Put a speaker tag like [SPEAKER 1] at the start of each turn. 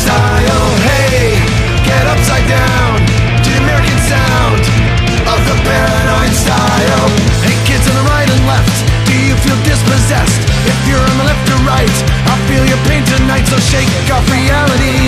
[SPEAKER 1] style. Hey, get upside down to the American sound of the paranoid style. Hey kids on the right and left, do you feel dispossessed? If you're on the left or right, I'll feel your pain tonight. So shake off reality